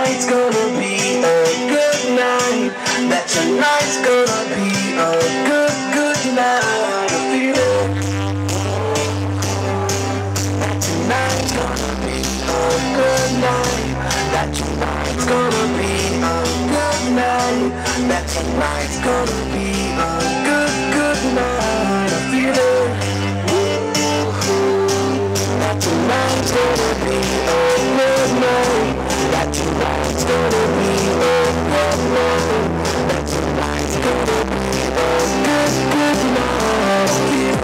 tonight's gonna be a good night. That tonight's gonna be a good night. I feel it. That tonight's gonna be a good night. That tonight's gonna be a good night. That tonight's gonna be a good night. I feel it. That tonight's gonna be a good night. That tonight's gonna be a good night. That tonight's gonna be a good night.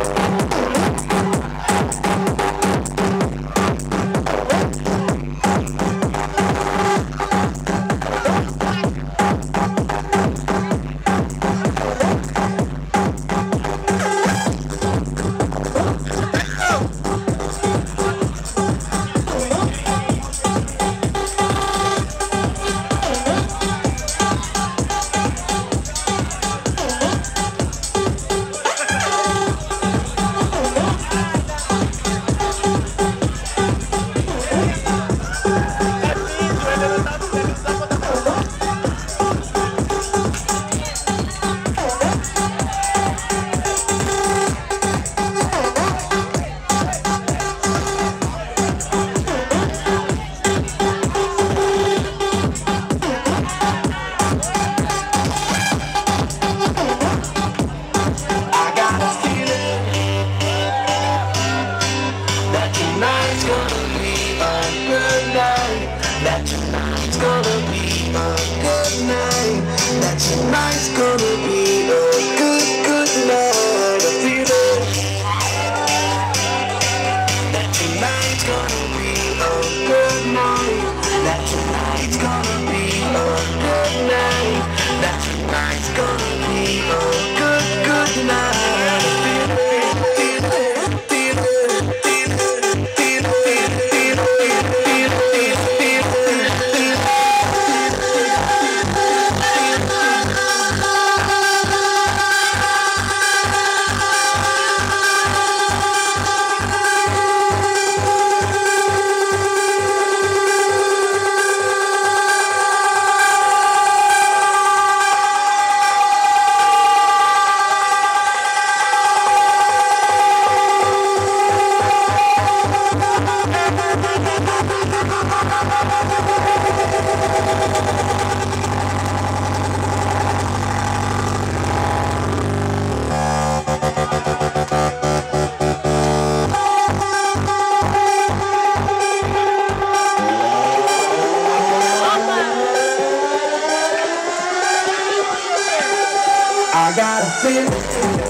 That tonight's gonna be a good night. That tonight's gonna be a good night. I feel it. That tonight's gonna be a good night. That tonight's gonna be a good night. That tonight's gonna be a good night. I feel it. Feel it. Feel it. Feel it. Feel it. Feel I got a feeling.